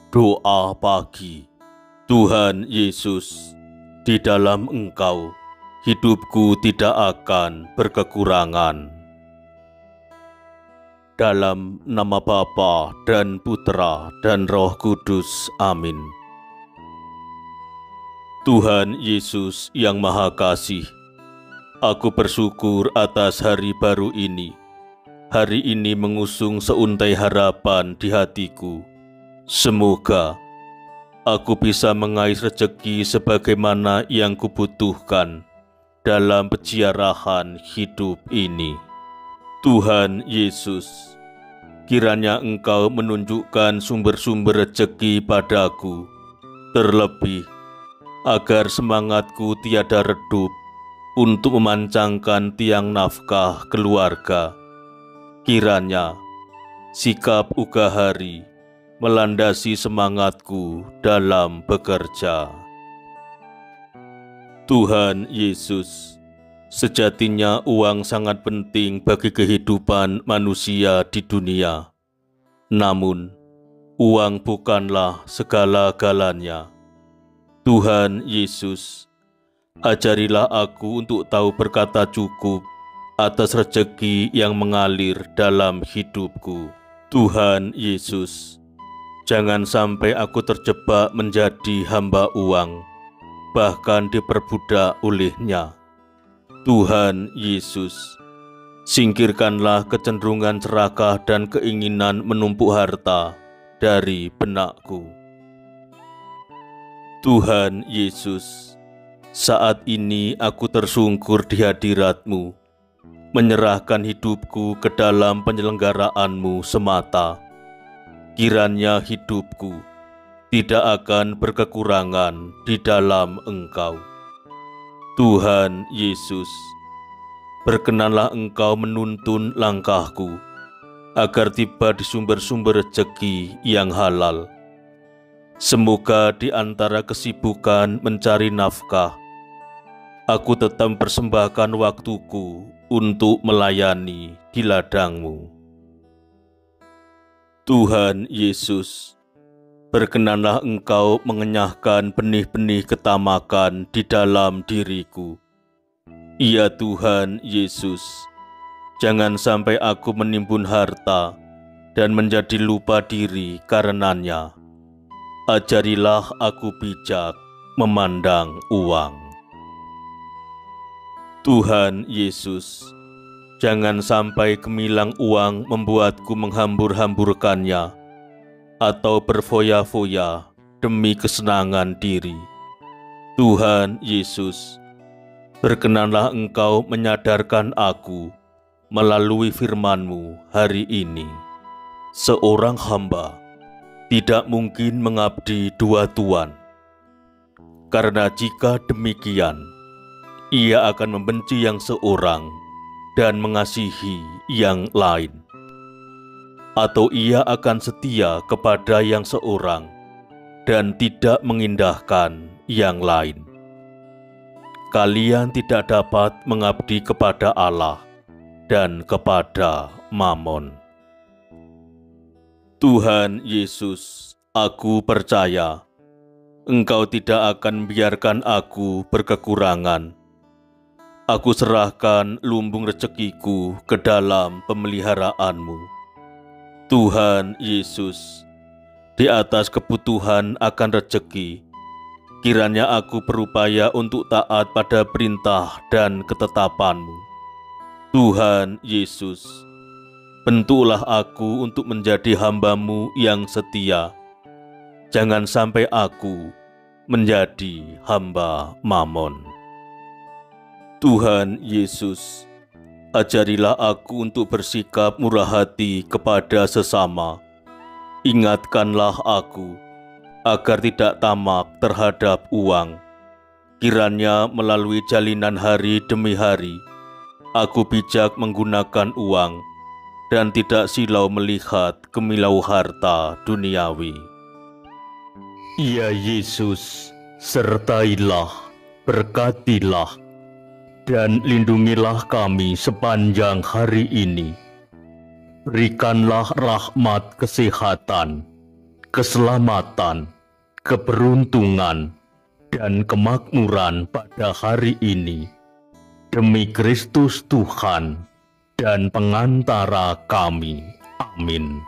Doa pagi. Tuhan Yesus, di dalam Engkau hidupku tidak akan berkekurangan. Dalam nama Bapa dan Putra dan Roh Kudus. Amin. Tuhan Yesus yang Maha Kasih, aku bersyukur atas hari baru ini. Hari ini mengusung seuntai harapan di hatiku. Semoga aku bisa mengais rezeki sebagaimana yang kubutuhkan dalam peziarahan hidup ini. Tuhan Yesus, kiranya Engkau menunjukkan sumber-sumber rezeki padaku, terlebih agar semangatku tiada redup untuk memancangkan tiang nafkah keluarga. Kiranya sikap Ugahari melandasi semangatku dalam bekerja. Tuhan Yesus, sejatinya uang sangat penting bagi kehidupan manusia di dunia. Namun, uang bukanlah segala-galanya. Tuhan Yesus, ajarilah aku untuk tahu berkata cukup atas rezeki yang mengalir dalam hidupku. Tuhan Yesus, jangan sampai aku terjebak menjadi hamba uang, bahkan diperbudak olehnya. Tuhan Yesus, singkirkanlah kecenderungan serakah dan keinginan menumpuk harta dari benakku. Tuhan Yesus, saat ini aku tersungkur di hadirat-Mu, menyerahkan hidupku ke dalam penyelenggaraanmu semata. Kiranya hidupku tidak akan berkekurangan di dalam Engkau. Tuhan Yesus, berkenanlah Engkau menuntun langkahku, agar tiba di sumber-sumber rezeki yang halal. Semoga di antara kesibukan mencari nafkah, aku tetap mempersembahkan waktuku untuk melayani di ladang-Mu. Tuhan Yesus, berkenanlah Engkau mengenyahkan benih-benih ketamakan di dalam diriku. Ya Tuhan Yesus, jangan sampai aku menimbun harta dan menjadi lupa diri karenanya. Ajarilah aku bijak memandang uang. Tuhan Yesus, jangan sampai gemilang uang membuatku menghambur-hamburkannya atau berfoya-foya demi kesenangan diri. Tuhan Yesus, berkenanlah Engkau menyadarkan aku melalui firman-Mu hari ini. Seorang hamba tidak mungkin mengabdi dua tuan, karena jika demikian, ia akan membenci yang seorang dan mengasihi yang lain, atau ia akan setia kepada yang seorang dan tidak mengindahkan yang lain. Kalian tidak dapat mengabdi kepada Allah dan kepada Mamon. Tuhan Yesus, aku percaya Engkau tidak akan membiarkan aku berkekurangan. Aku serahkan lumbung rezekiku ke dalam pemeliharaan-Mu. Tuhan Yesus, di atas kebutuhan akan rezeki, kiranya aku berupaya untuk taat pada perintah dan ketetapan-Mu. Tuhan Yesus, bentuklah aku untuk menjadi hamba-Mu yang setia. Jangan sampai aku menjadi hamba Mamon. Tuhan Yesus, ajarilah aku untuk bersikap murah hati kepada sesama. Ingatkanlah aku agar tidak tamak terhadap uang. Kiranya melalui jalinan hari demi hari, aku bijak menggunakan uang dan tidak silau melihat kemilau harta duniawi. Ya Yesus, sertailah, berkatilah, dan lindungilah kami sepanjang hari ini. Berikanlah rahmat kesehatan, keselamatan, keberuntungan, dan kemakmuran pada hari ini, demi Kristus Tuhan dan pengantara kami. Amin.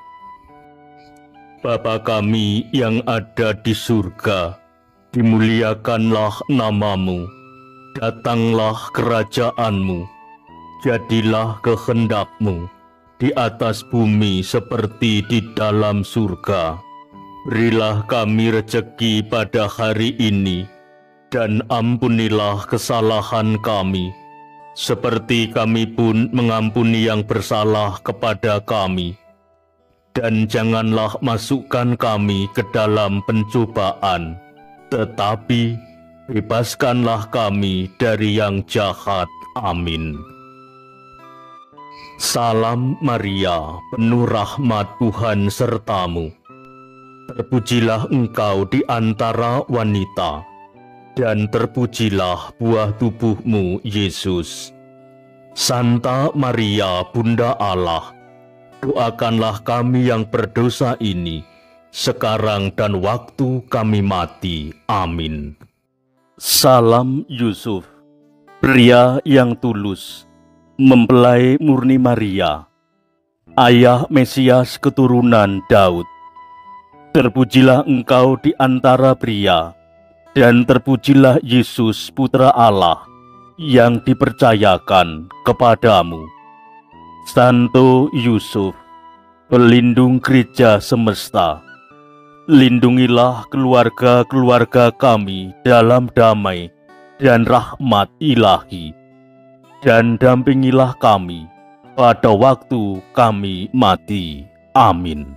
Bapa kami yang ada di surga, dimuliakanlah nama-Mu, datanglah kerajaan-Mu, jadilah kehendak-Mu di atas bumi seperti di dalam surga. Berilah kami rejeki pada hari ini, dan ampunilah kesalahan kami, seperti kami pun mengampuni yang bersalah kepada kami. Dan janganlah masukkan kami ke dalam pencobaan, tetapi bebaskanlah kami dari yang jahat. Amin. Salam Maria, penuh rahmat, Tuhan sertamu. Terpujilah engkau di antara wanita, dan terpujilah buah tubuhmu, Yesus. Santa Maria, Bunda Allah, doakanlah kami yang berdosa ini, sekarang dan waktu kami mati. Amin. Salam Yusuf, pria yang tulus, mempelai murni Maria, ayah Mesias keturunan Daud. Terpujilah engkau di antara pria, dan terpujilah Yesus Putra Allah yang dipercayakan kepadamu. Santo Yusuf, pelindung gereja semesta, lindungilah keluarga-keluarga kami dalam damai dan rahmat ilahi, dan dampingilah kami pada waktu kami mati. Amin.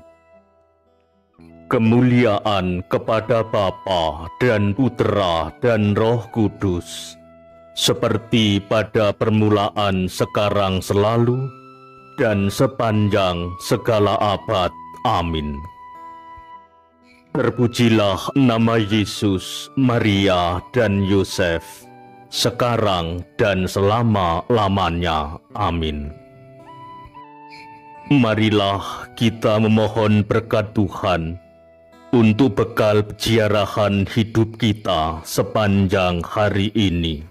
Kemuliaan kepada Bapa dan Putera dan Roh Kudus, seperti pada permulaan, sekarang, selalu, dan sepanjang segala abad. Amin. Terpujilah nama Yesus, Maria, dan Yosef, sekarang dan selama-lamanya. Amin. Marilah kita memohon berkat Tuhan untuk bekal peziarahan hidup kita sepanjang hari ini.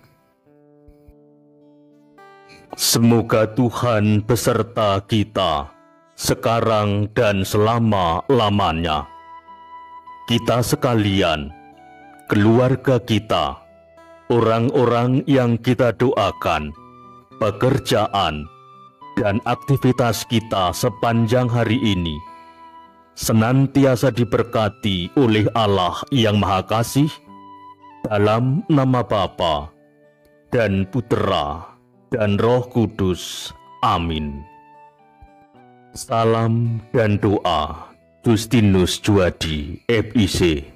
Semoga Tuhan beserta kita sekarang dan selama-lamanya. Kita sekalian, keluarga kita, orang-orang yang kita doakan, pekerjaan, dan aktivitas kita sepanjang hari ini, senantiasa diberkati oleh Allah yang Maha Kasih, dalam nama Bapa dan Putera dan Roh Kudus. Amin. Salam dan doa, Justinus Juadi, FIC.